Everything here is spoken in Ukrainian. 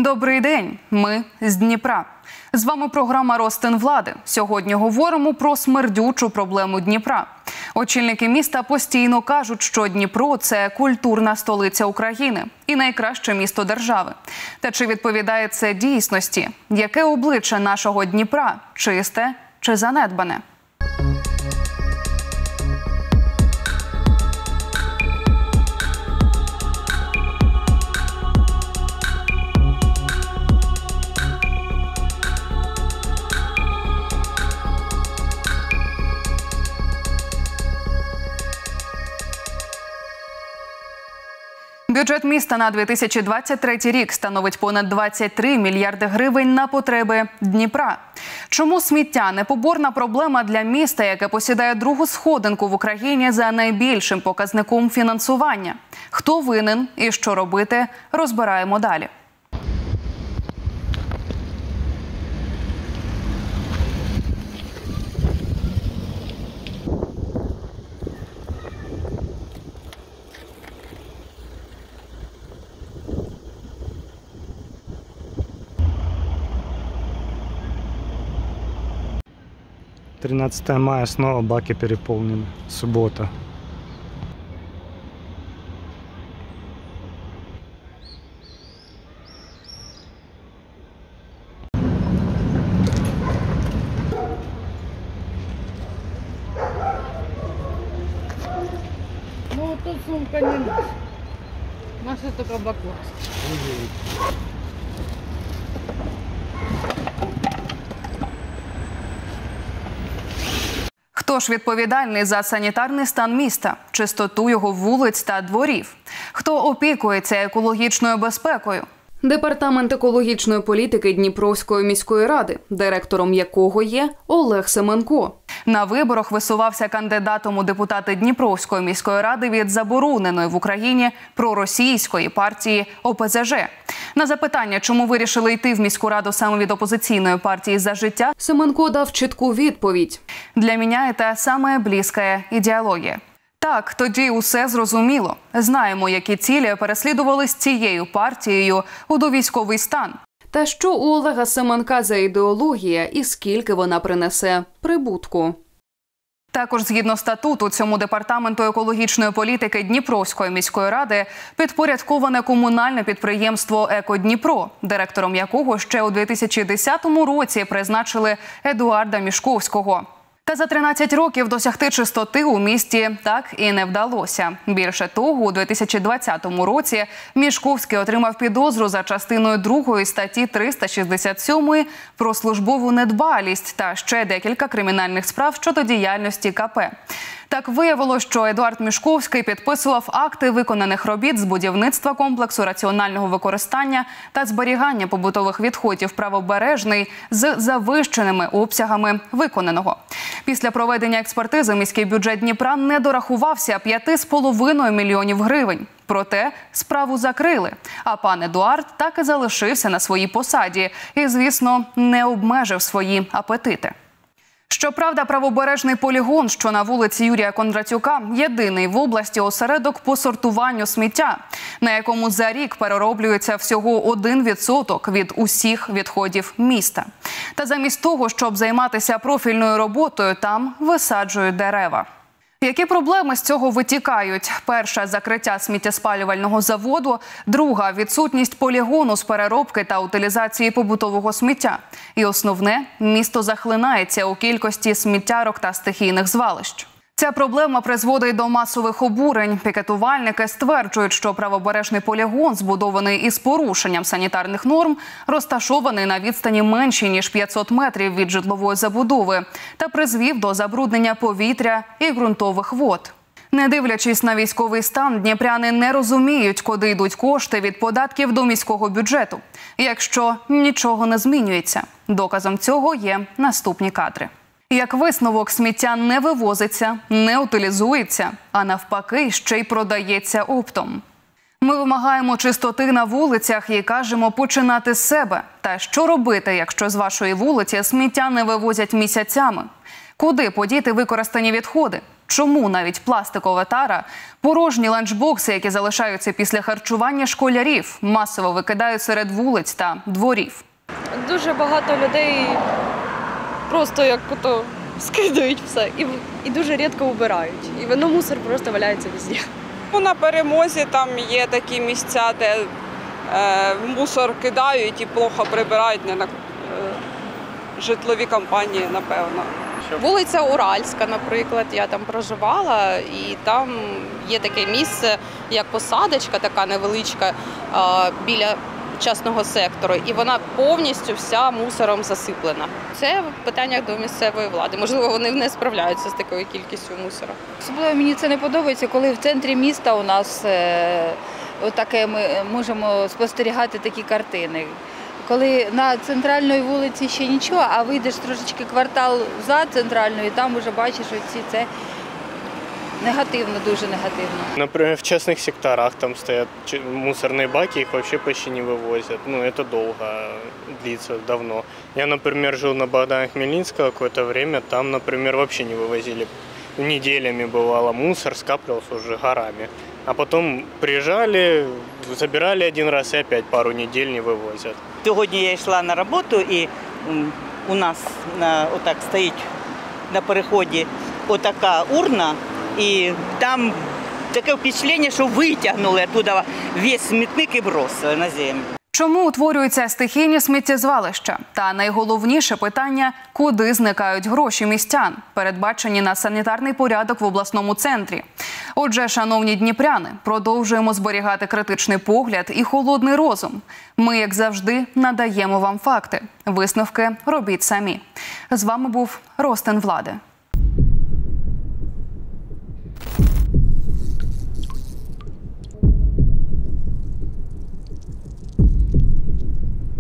Добрий день, ми з Дніпра. З вами програма «Ростин влади». Сьогодні говоримо про смердючу проблему Дніпра. Очільники міста постійно кажуть, що Дніпро – це культурна столиця України і найкраще місто держави. Та чи відповідає це дійсності? Яке обличчя нашого Дніпра – чисте чи занедбане? Бюджет міста на 2023 рік становить понад 23 мільярди гривень на потреби Дніпра. Чому сміття – непоборна проблема для міста, яке посідає другу сходинку в Україні за найбільшим показником фінансування? Хто винен і що робити – розбираємо далі. – 13 мая, снова баки переполнены. Суббота. Ну, тут сумка не наша. Наша только баклажка. Хто ж відповідальний за санітарний стан міста, чистоту його вулиць та дворів? Хто опікується екологічною безпекою? Департамент екологічної політики Дніпровської міської ради, директором якого є Олег Семенко. На виборах висувався кандидатом у депутати Дніпровської міської ради від забороненої в Україні проросійської партії ОПЗЖ. На запитання, чому вирішили йти в міську раду саме від опозиційної партії «За життя», Семенко дав чітку відповідь. «Для мене це саме близька ідеологія». Так, тоді усе зрозуміло. Знаємо, які цілі переслідували з цією партією у довійськовий стан. Та що у Олега Семенка за ідеологія і скільки вона принесе прибутку? Також згідно статуту цьому департаменту екологічної політики Дніпровської міської ради підпорядковане комунальне підприємство «Еко-Дніпро», директором якого ще у 2010 році призначили Едуарда Мішковського. Та за 13 років досягти чистоти у місті так і не вдалося. Більше того, у 2020 році Мішковський отримав підозру за частиною 2 статті 367 про службову недбалість та ще декілька кримінальних справ щодо діяльності КП. Так виявилося, що Едуард Мішковський підписував акти виконаних робіт з будівництва комплексу раціонального використання та зберігання побутових відходів «Правобережний» з завищеними обсягами виконаного. Після проведення експертизи міський бюджет Дніпра не дорахувався 5,5 мільйонів гривень. Проте справу закрили, а пан Едуард так і залишився на своїй посаді і, звісно, не обмежив свої апетити. Щоправда, правобережний полігон, що на вулиці Юрія Кондратюка, єдиний в області осередок по сортуванню сміття, на якому за рік перероблюється всього 1% від усіх відходів міста. Та замість того, щоб займатися профільною роботою, там висаджують дерева. Які проблеми з цього витікають? Перша – закриття сміттєспалювального заводу, друга – відсутність полігону з переробки та утилізації побутового сміття. І основне – місто захлинається у кількості сміттярок та стихійних звалищ. Ця проблема призводить до масових обурень. Пікетувальники стверджують, що правобережний полігон, збудований із порушенням санітарних норм, розташований на відстані меншій, ніж 500 метрів від житлової забудови та призвів до забруднення повітря і ґрунтових вод. Не дивлячись на військовий стан, дніпряни не розуміють, куди йдуть кошти від податків до міського бюджету, якщо нічого не змінюється. Доказом цього є наступні кадри. Як висновок, сміття не вивозиться, не утилізується, а навпаки, ще й продається оптом. Ми вимагаємо чистоти на вулицях і кажемо починати з себе. Та що робити, якщо з вашої вулиці сміття не вивозять місяцями? Куди подіти використані відходи? чому навіть пластикова тара, порожні ланчбокси, які залишаються після харчування школярів, масово викидають серед вулиць та дворів. Дуже багато людей просто як ото скидають все і дуже рідко убирають. І воно мусор просто валяється везде. На Перемозі там є такі місця, де мусор кидають і плохо прибирають, не на житлові компанії, напевно. Вулиця Уральська, наприклад, я там проживала, і там є таке місце, як посадочка така невеличка біля частного сектору, і вона повністю вся мусором засиплена. Це в питаннях до місцевої влади. Можливо, вони не справляються з такою кількістю мусору. Особливо мені це не подобається, коли в центрі міста у нас отаке ми можемо спостерігати такі картини. Коли на центральній вулиці ще нічого, а вийдеш трошечки квартал за центральною, там вже бачиш оці це. Негативно, дуже негативно. Например, в частных секторах там стоят мусорные баки, их вообще почти не вывозят. Ну, это долго длится, давно. Я, например, жил на Богдана Хмельницкого какое-то время, там, например, вообще не вывозили. Неделями бывало, мусор скапливался уже горами. А потом приезжали, забирали один раз и опять пару недель не вывозят. Сьогодні я йшла на роботу і у нас отак стоїть на переході отака урна, і там таке впечатлення, що витягнули туди весь смітник і бросили на землю. Чому утворюються стихійні сміттєзвалища? Та найголовніше питання – куди зникають гроші містян, передбачені на санітарний порядок в обласному центрі. Отже, шановні дніпряни, продовжуємо зберігати критичний погляд і холодний розум. Ми, як завжди, надаємо вам факти. Висновки робіть самі. З вами був Ростин Влади.